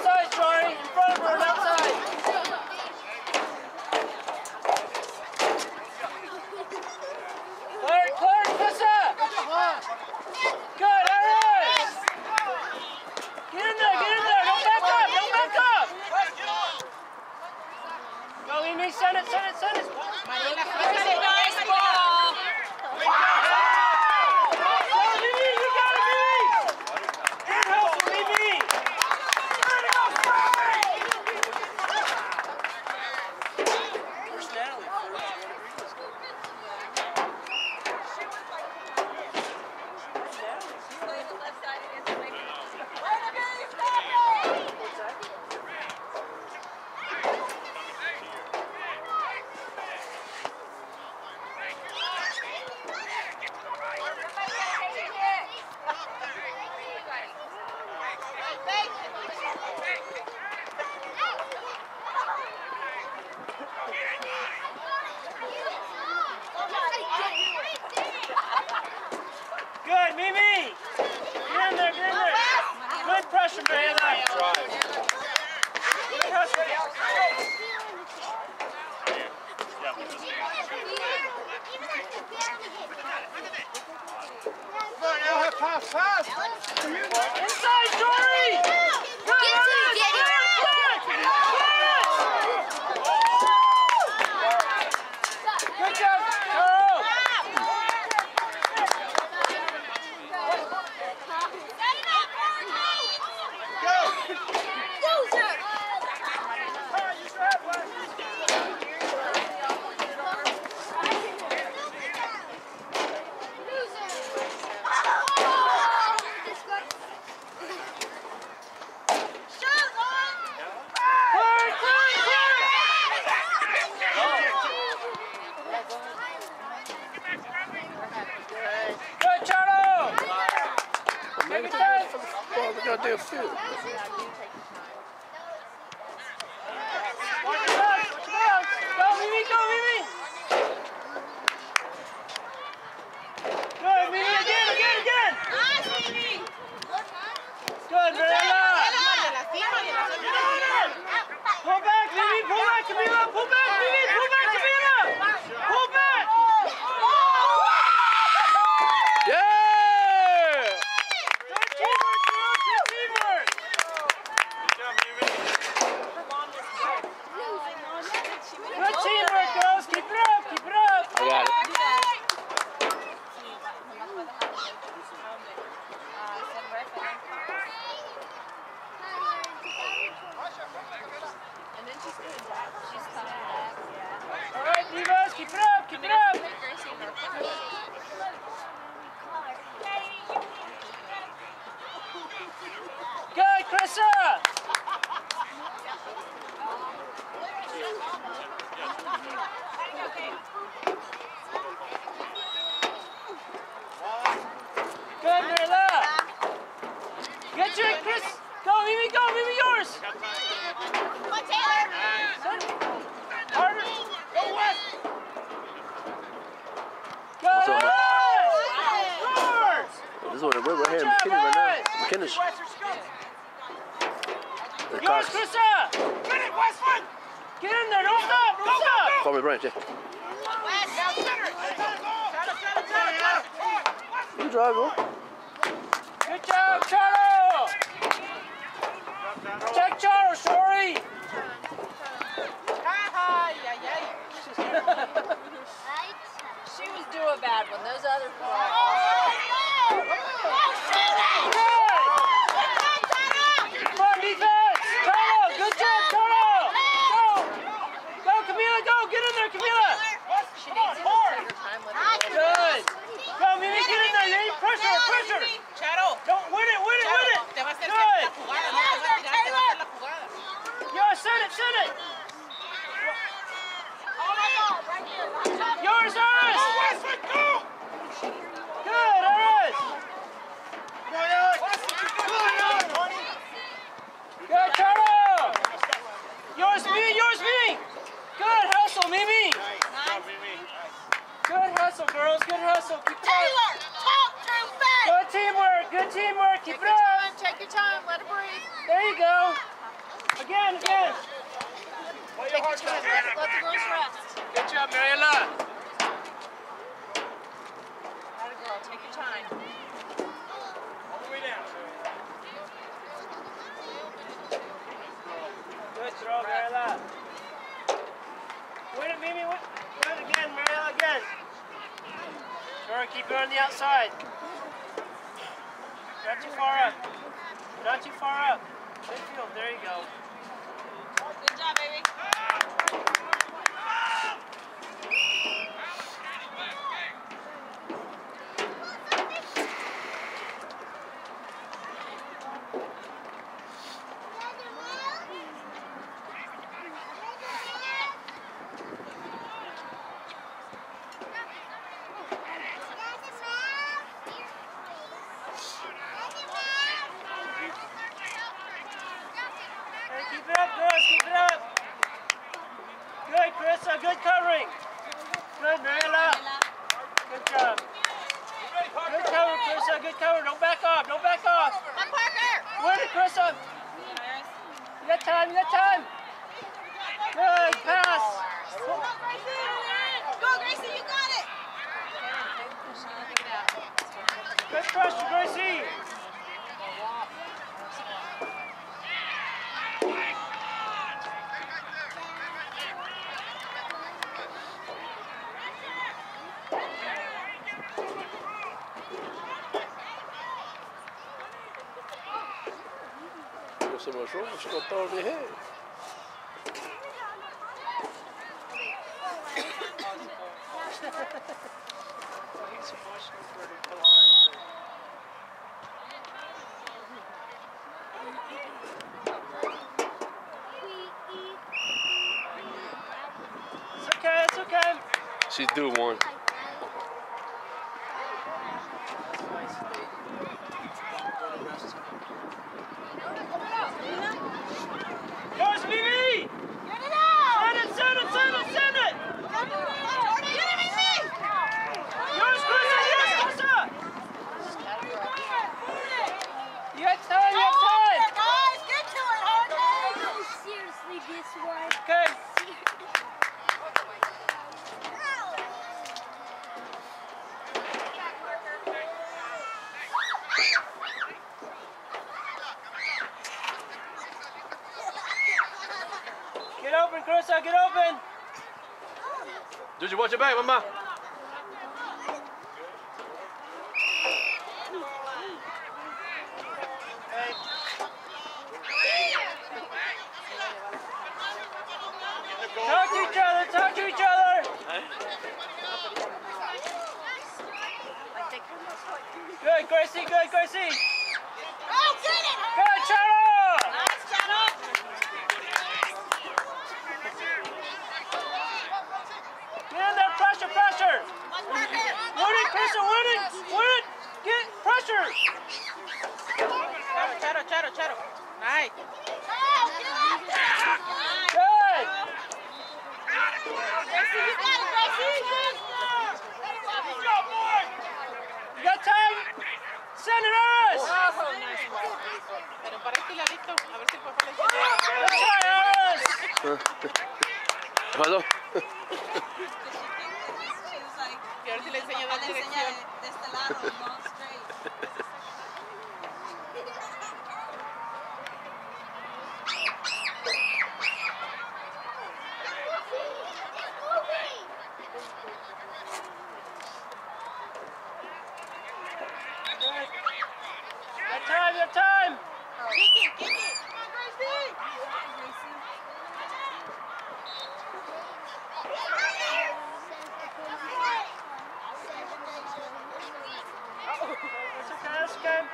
Outside, Jory. In front of her, outside. Clark, Tessa. Good, Iris. Get in there, get in there. Don't back up, don't back up. Go, Mimi, send it, send it, send it. Nice ball. Go, Mimi, you got it, Mimi. Good help, Mimi. Where's Natalie? Good, Mimi! Get in there, get in there! Good pressure, Mariana! Good pressure! Pass! Inside, Jory! Good job, Carl! Good, Charlo! Take it down! Well, we got damn field. Watch your back! Watch your back! Go, Mimi! Go, Mimi! Good, Mimi! Again! Good, Mariana! Pull back, Mimi! Pull back, Camila! Pull back, Mimi! Pull back, Camila! Pull back! Yeah! Good teamwork, girls! Good teamwork! Good teamwork, girls! Keep it up! Keep it up! I got it. And then she's coming back. She's coming back. Yeah. All right, Divas, keep it up! Keep it up! Good, Krissa! Good, Marilla! Get your Chris! Go, Mimi, yours! Come on, Taylor. Harder! Go west! Go, What's up, man? Scores! This is what we're here in Good McKinney job, right now. boys! McKinney. The Yours, Cox. Krissa! Get it, Westwood! Get in there, don't stop, don't stop! Call me Branch, yeah. You drive, bro. Good job, Charo! Check Charo, sorry! She was doing bad when those other four. Come on, defense! Charo, good job, Charo! Go! Go, Camila, go! Get in there, Camila! She needs to just take her time with it. Good! Go, Mimi, get in there! You need pressure, pressure! Charo, Don't win it, win it, win it! te va a hacer Good! la jugada, no te va a tirar, te va a hacer la jugada. Yo, send it, send it! Yours, Iris! Good, Iris! Good, Charo! Yours, me! Good hustle, Mimi! Good hustle, girls, good hustle. Keep it up. Good teamwork, keep it up. Take your time, let her breathe. There you go. Again, again. Take your time. Let the girls rest. Good job, Mariela. Atta girl, take your time. All the way down. Good throw, Mariela. Win it, Mimi. Win it again, Mariela, again. Sure, keep it on the outside. Not too far up. Not too far up. Midfield, there you go. Good job, baby. Hey, keep it up, girls. Keep it up. Good, Carissa. Good covering. Good, Mariela. Good job. Good cover, Carissa. Good cover. Don't back off. Don't back off. Come, Parker. Win it, Carissa. You got time. You got time. Good pass. Go, Gracie, you got it. Good pressure, Gracie. Go so much wrong, she's gonna throw it in your head. He's emotional for it to come on. It's okay, it's okay. She's due one. Yours, Mimi! Send it, send it, send it, send it! Yours, Krista, yours, Krista! You got time, you got time! Guys, get to it, Jorge. Seriously, this one. Okay. Get open, Krista, get open! Did you watch your back, mama? Hey. Talk to each other, talk to each other! Good, Gracie, good, Gracie! Oh, get it. Good, Channel! Nice, Channel. Get in there, pressure, pressure! Win it, Krista, win it! Win it! Get pressure! Charo. Nice. Good! Gracie, you got it, Gracie. You got time? Send it us! Pero para este ladito, a ver si el papá le enseña. Let's try us! ¿Qué pasó? Y a ver si le enseña la dirección. de este lado, no straight. Your time! Kick it. That's okay, that's okay.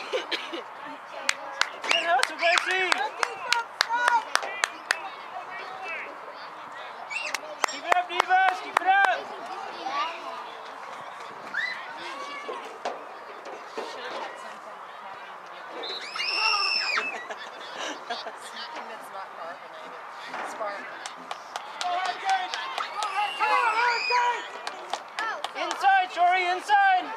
Good hustle, Gracie! Keep it up, Divas! Keep it up! Something that's not carbonated. Sparkling. Inside, Shori, inside!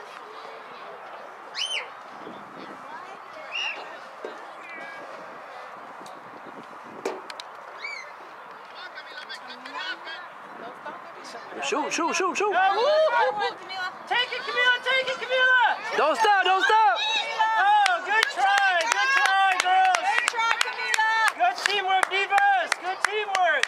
Shoot, shoot, shoot, shoot. Go, woo, woo, woo. Take it, Camila, take it, Camila. Don't stop, don't stop. Oh, good try, girls. Good try, Camila. Good teamwork, Divas. Good teamwork.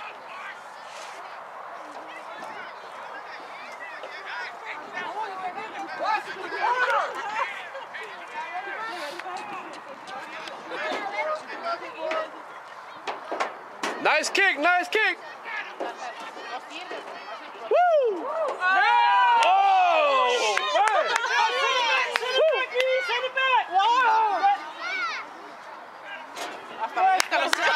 Nice kick, nice kick. Woo! No! Oh! Send it back, Dee, send it back. Whoa! Hasta la vista, los